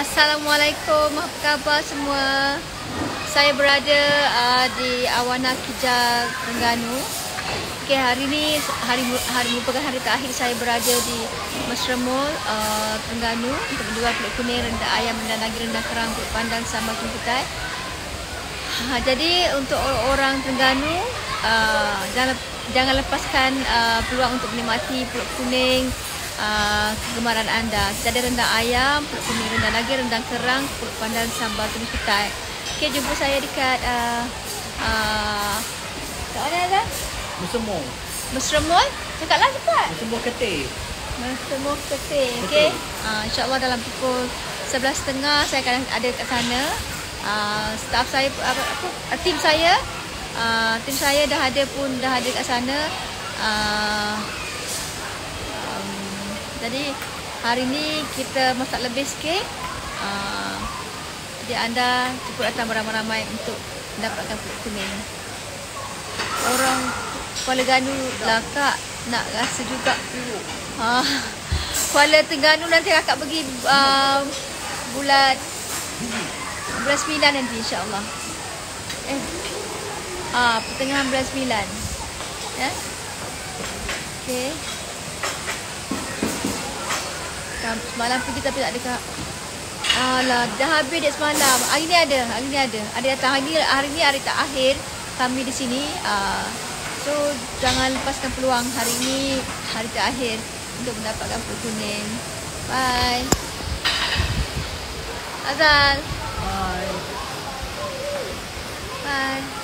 Assalamualaikum, apa khabar semua? Saya berada di Awana Kijang, Terengganu. Okay, hari ini merupakan hari terakhir saya berada di Mesra Mall, Terengganu untuk menjual pulut kuning, rendah ayam, rendah nagi, rendah kerang, pulut pandan, sambal tumputai. Jadi untuk orang Terengganu, jangan lepaskan peluang untuk menikmati pulut kuning kegemaran anda. Kita ada rendang ayam, pulut kuning, rendang nagi, rendang kerang, pulut pandan, sambal tumputai. Okey, jumpa saya dekat kat mana dah? Mesra Mall. Cakaplah cepat. Mesra Mall Ketir. Mesra Mall Ketir. Okey. InsyaAllah dalam pukul 11.30 saya akan ada kat sana. Staff saya tim saya dah ada kat sana. Jadi hari ni kita masak lebih sikit. Jadi anda cukup datang beramai-ramai untuk mendapatkan pulut kuning. Orang Kuala Terengganu lah kak nak rasa juga. Kuala Terengganu nanti kakak pergi bulan 9 nanti insya-Allah. Pertengahan bulan 9. Ya. Okey. Semalam pergi tapi tak ada kak. Alah, dah habis dek semalam. Hari ni ada. Ada datang hari ni hari terakhir kami di sini. So jangan lepaskan peluang, hari ini hari terakhir untuk mendapatkan pulut kuning. Bye. Azal. Bye. Bye.